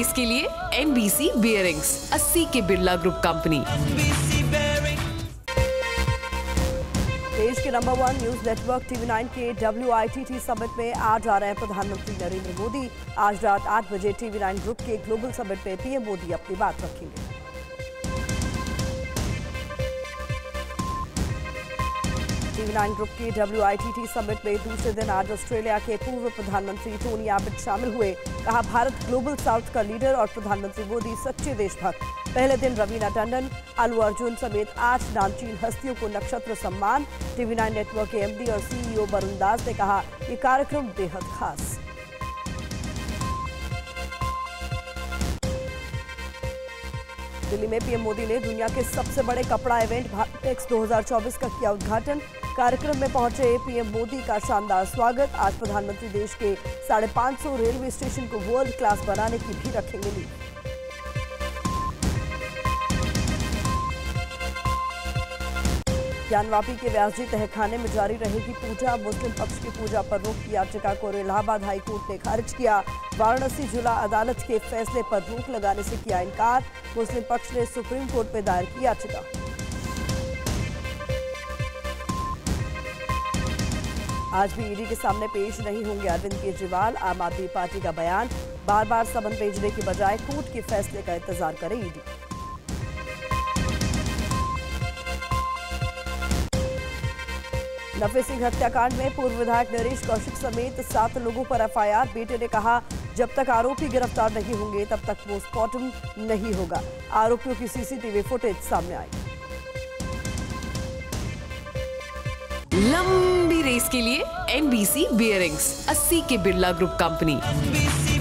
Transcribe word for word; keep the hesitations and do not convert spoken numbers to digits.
Race के लिए NBC bearings, अस्सी के बिरला ग्रुप कंपनी। देश के number one news network TV nine के W I T T summit में आज आ रहे हैं प्रधानमंत्री नरेंद्र मोदी। आज रात आठ बजे टीवी नाइन ग्रुप के ग्लोबल समिट में पीएम मोदी अपनी बात रखेंगे। टीवी नाइन ग्रुप की W I T T summit में दूसरे दिन आज ऑस्ट्रेलिया के पूर्व प्रधानमंत्री टोनी एबट शामिल हुए। कहा, भारत ग्लोबल साउथ का लीडर और प्रधानमंत्री मोदी सच्चे देशभक्त। पहले दिन रवीना टंडन, अल्लू अर्जुन समेत आठ नामचीन हस्तियों को नक्षत्र सम्मान। टीवी नाइन नेटवर्क के एमडी और सीईओ वरुण दास ने कहा, ये कार्यक्रम बेहद खास। दिल्ली में पीएम मोदी ने दुनिया के सबसे बड़े कपड़ा इवेंट भारतेक्स दो हज़ार चौबीस का किया उद्घाटन। कार्यक्रम में पहुंचे पीएम मोदी का शानदार स्वागत। आज प्रधानमंत्री देश के साढ़े पांच सौ रेलवे स्टेशन को वर्ल्ड क्लास बनाने की भी रखेंगे नींव। ज्ञानवापी के व्यासजी तहखाने में जारी रहेगी पूजा। मुस्लिम पक्ष की पूजा पर रोक की याचिका को इलाहाबाद हाईकोर्ट ने खारिज किया। वाराणसी जिला अदालत के फैसले पर रोक लगाने से किया इनकार। मुस्लिम पक्ष ने सुप्रीम कोर्ट में दायर की याचिका। आज भी ईडी के सामने पेश नहीं होंगे अरविंद केजरीवाल। आम आदमी पार्टी का बयान, बार बार समन भेजने की बजाय कोर्ट के फैसले का इंतजार करे ईडी। नफे सिंह हत्याकांड में पूर्व विधायक नरेश कौशिक समेत सात लोगों पर एफ आई आर। बेटे ने कहा, जब तक आरोपी गिरफ्तार नहीं होंगे तब तक पोस्टमार्टम नहीं होगा। आरोपियों की सीसीटीवी फुटेज सामने आई। लंबी रेस के लिए एनबीसी बियरिंग्स, अस्सी के बिरला ग्रुप कंपनी।